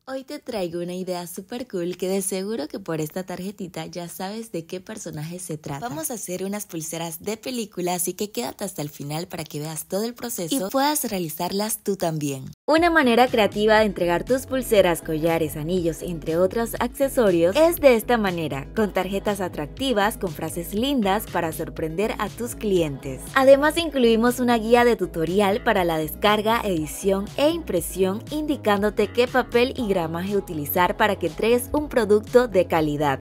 Hoy te traigo una idea súper cool que de seguro que por esta tarjetita ya sabes de qué personaje se trata. Vamos a hacer unas pulseras de película, así que quédate hasta el final para que veas todo el proceso y puedas realizarlas tú también. Una manera creativa de entregar tus pulseras, collares, anillos, entre otros accesorios, es de esta manera, con tarjetas atractivas, con frases lindas para sorprender a tus clientes. Además, incluimos una guía de tutorial para la descarga, edición e impresión, indicándote qué papel y gramaje utilizar para que entregues un producto de calidad.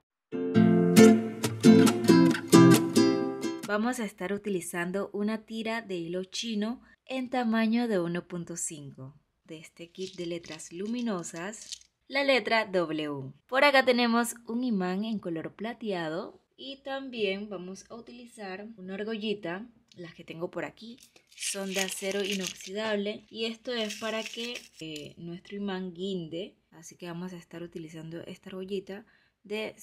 Vamos a estar utilizando una tira de hilo chino en tamaño de 1.5 de este kit de letras luminosas, la letra W. Por acá tenemos un imán en color plateado y también vamos a utilizar una argollita. Las que tengo por aquí son de acero inoxidable y esto es para que nuestro imán guinde, así que vamos a estar utilizando esta argollita de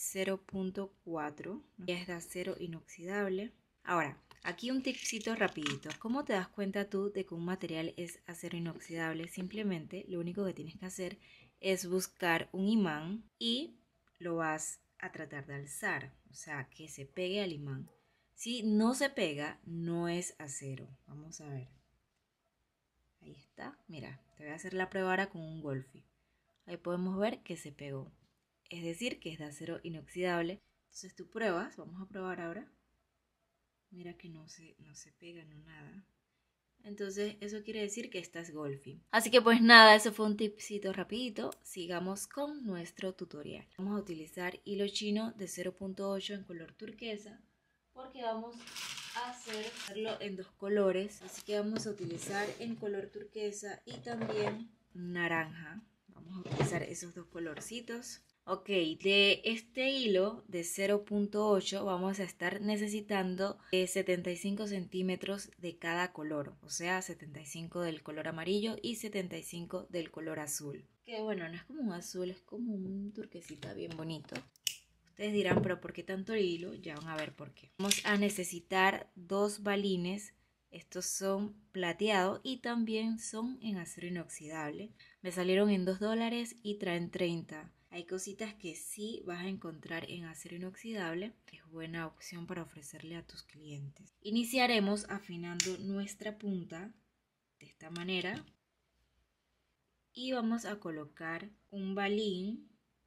0.4, es de acero inoxidable. Ahora, aquí un tipcito rapidito. ¿Cómo te das cuenta tú de que un material es acero inoxidable? Simplemente lo único que tienes que hacer es buscar un imán y lo vas a tratar de alzar, o sea, que se pegue al imán. Si no se pega, no es acero. Vamos a ver. Ahí está. Mira, te voy a hacer la prueba ahora con un Golfi. Ahí podemos ver que se pegó. Es decir, que es de acero inoxidable. Entonces tú pruebas. Vamos a probar ahora. Mira que no se pega, no nada. Entonces eso quiere decir que esta es Golfi. Así que pues nada, eso fue un tipcito rapidito. Sigamos con nuestro tutorial. Vamos a utilizar hilo chino de 0.8 en color turquesa, porque vamos a hacerlo en dos colores, así que vamos a utilizar en color turquesa y también naranja. Vamos a utilizar esos dos colorcitos. Ok, de este hilo de 0.8 vamos a estar necesitando 75 centímetros de cada color, o sea 75 del color amarillo y 75 del color azul. Que bueno, no es como un azul, es como un turquesita bien bonito. Ustedes dirán, pero ¿por qué tanto hilo? Ya van a ver por qué. Vamos a necesitar dos balines. Estos son plateados y también son en acero inoxidable. Me salieron en $2 y traen 30. Hay cositas que sí vas a encontrar en acero inoxidable. Es buena opción para ofrecerle a tus clientes. Iniciaremos afinando nuestra punta de esta manera. Y vamos a colocar un balín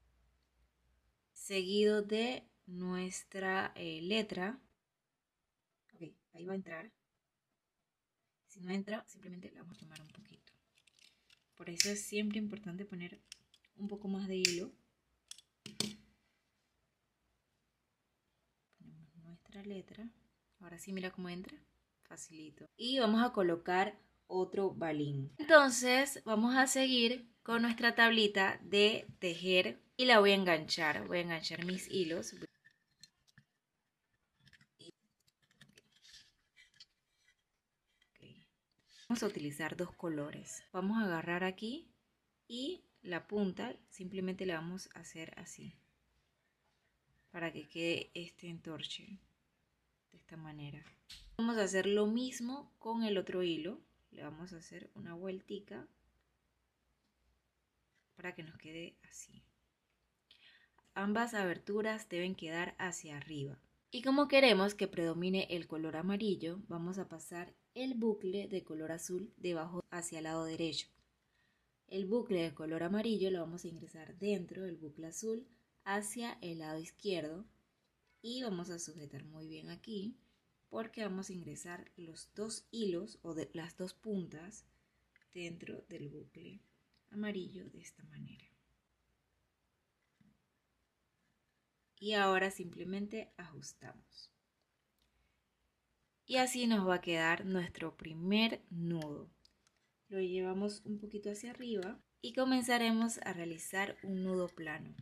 seguido de nuestra letra. Ok, ahí va a entrar. Si no entra, simplemente la vamos a tomar un poquito. Por eso es siempre importante poner un poco más de hilo. Ponemos nuestra letra. Ahora sí, mira cómo entra. Facilito. Y vamos a colocar otro balín. Entonces, vamos a seguir con nuestra tablita de tejer y la voy a enganchar. Voy a enganchar mis hilos. Vamos a utilizar dos colores. Vamos a agarrar aquí y la punta simplemente la vamos a hacer así para que quede este entorche de esta manera. Vamos a hacer lo mismo con el otro hilo. Le vamos a hacer una vueltica para que nos quede así. Ambas aberturas deben quedar hacia arriba. Y como queremos que predomine el color amarillo, vamos a pasar el bucle de color azul debajo hacia el lado derecho. El bucle de color amarillo lo vamos a ingresar dentro del bucle azul hacia el lado izquierdo y vamos a sujetar muy bien aquí porque vamos a ingresar los dos hilos o de las dos puntas dentro del bucle amarillo de esta manera. Y ahora simplemente ajustamos. Y así nos va a quedar nuestro primer nudo. Lo llevamos un poquito hacia arriba y comenzaremos a realizar un nudo plano.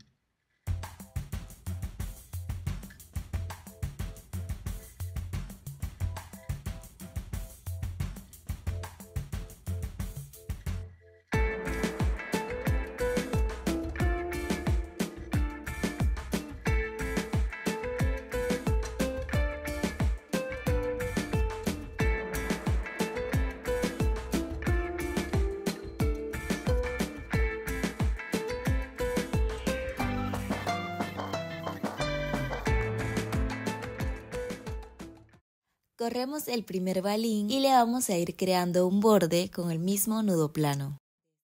Corremos el primer balín y le vamos a ir creando un borde con el mismo nudo plano.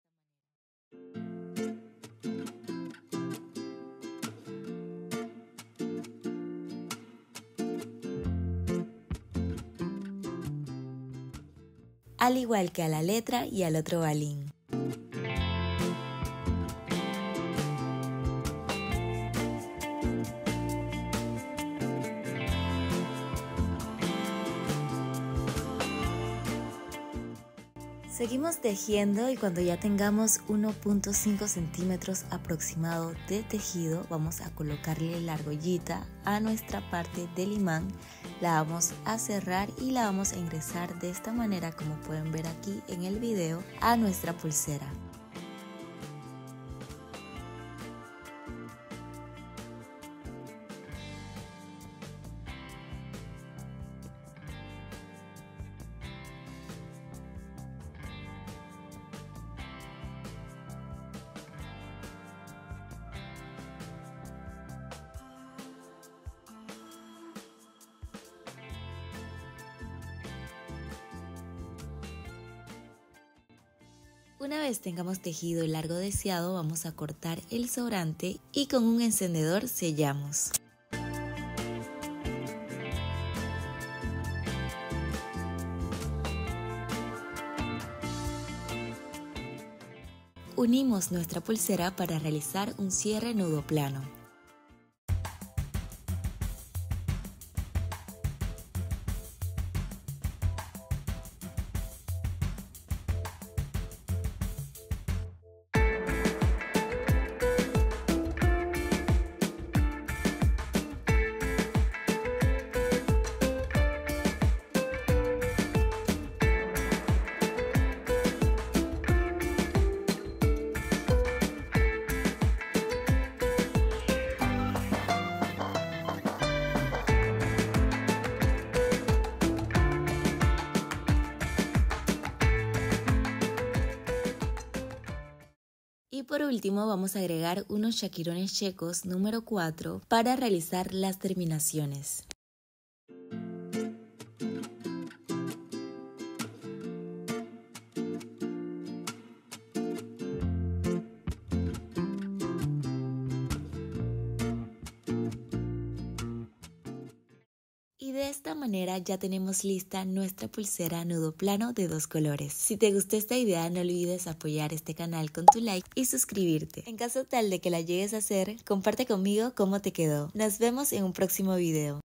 Al igual que a la letra y al otro balín. Seguimos tejiendo y cuando ya tengamos 1.5 centímetros aproximado de tejido, vamos a colocarle la argollita a nuestra parte del imán, la vamos a cerrar y la vamos a ingresar de esta manera, como pueden ver aquí en el video, a nuestra pulsera. Una vez tengamos tejido el largo deseado, vamos a cortar el sobrante y con un encendedor sellamos. Unimos nuestra pulsera para realizar un cierre nudo plano. Y por último vamos a agregar unos chaquirones checos número 4 para realizar las terminaciones. Y de esta manera ya tenemos lista nuestra pulsera nudo plano de 2 colores. Si te gustó esta idea, no olvides apoyar este canal con tu like y suscribirte. En caso tal de que la llegues a hacer, comparte conmigo cómo te quedó. Nos vemos en un próximo video.